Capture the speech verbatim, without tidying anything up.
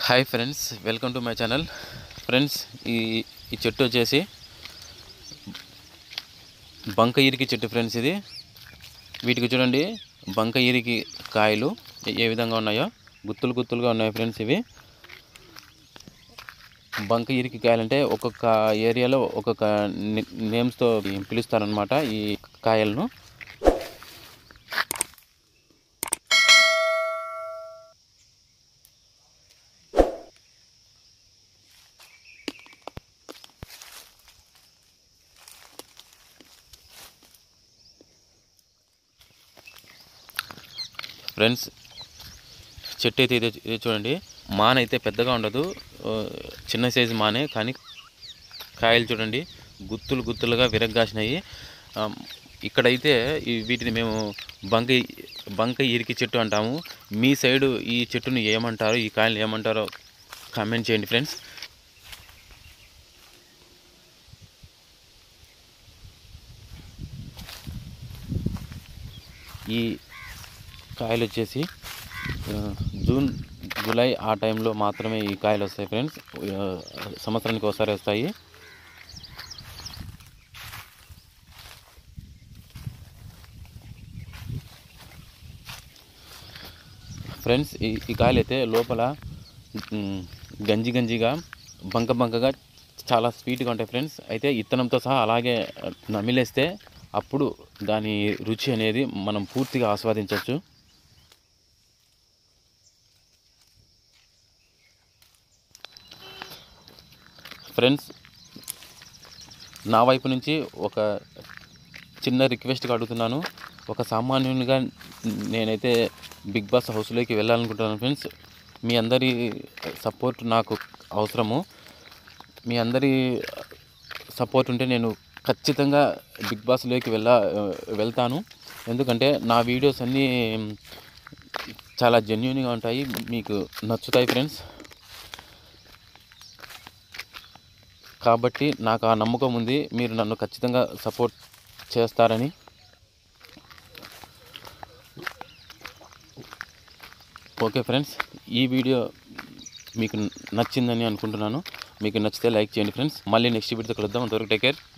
Hi friends, welcome to my channel. Friends, ఈ ఈ చెట్టు వచ్చేసి బంక ఈరికి చెట్టు ఫ్రెండ్స్. ఇది వీటికి చూడండి, బంక ఈరికి కాయలు ఏ విధంగా ఉన్నాయో గుత్తులు గుత్తులుగా ఉన్నాయి ఫ్రెండ్స్. ఇవి బంక ఈరికి కాయలు అంటే ఒక్కొక్క ఏరియాలో ఒక్కొక్క నేమ్స్తో పిలుస్తారనమాట ఈ కాయలను. ఫ్రెండ్స్, చెట్టు అయితే ఇదే ఇదే చూడండి. మాన అయితే పెద్దగా ఉండదు, చిన్న సైజు మానే, కానీ కాయలు చూడండి గుత్తులు గుత్తులుగా విరగ్గాసినాయి. ఇక్కడైతే వీటిని మేము బంక బంక ఈరికి చెట్టు అంటాము. మీ సైడు ఈ చెట్టును ఏమంటారో, ఈ కాయలు ఏమంటారో కామెంట్ చేయండి ఫ్రెండ్స్. ఈ కాయలు వచ్చేసి జూన్ జూలై ఆ టైంలో మాత్రమే ఈ కాయలు వస్తాయి ఫ్రెండ్స్. సంవత్సరానికి ఒకసారి వస్తాయి. ఫ్రెండ్స్, ఈ ఈ కాయలు అయితే లోపల గంజి గంజిగా బంక బంకగా చాలా స్వీట్గా ఉంటాయి ఫ్రెండ్స్. అయితే ఇత్తనంతో సహా అలాగే నమిలేస్తే అప్పుడు దాని రుచి అనేది మనం పూర్తిగా ఆస్వాదించవచ్చు. ఫ్రెండ్స్, నా వైపు నుంచి ఒక చిన్న రిక్వెస్ట్గా అడుగుతున్నాను. ఒక సామాన్యునిగా నేనైతే బిగ్ బాస్ హౌస్లోకి వెళ్ళాలనుకుంటున్నాను ఫ్రెండ్స్. మీ అందరి సపోర్ట్ నాకు అవసరము. మీ అందరి సపోర్ట్ ఉంటే నేను ఖచ్చితంగా బిగ్ బాస్లోకి వెళ్ళ వెళ్తాను. ఎందుకంటే నా వీడియోస్ అన్నీ చాలా జెన్యూన్గా ఉంటాయి, మీకు నచ్చుతాయి ఫ్రెండ్స్. కాబట్టి నాకు ఆ నమ్మకం ఉంది, మీరు నన్ను ఖచ్చితంగా సపోర్ట్ చేస్తారని. ఓకే ఫ్రెండ్స్, ఈ వీడియో మీకు నచ్చిందని అనుకుంటున్నాను. మీకు నచ్చితే లైక్ చేయండి ఫ్రెండ్స్. మళ్ళీ నెక్స్ట్ వీడియోతో కలుద్దాం. అంతవరకు టేక్ కేర్.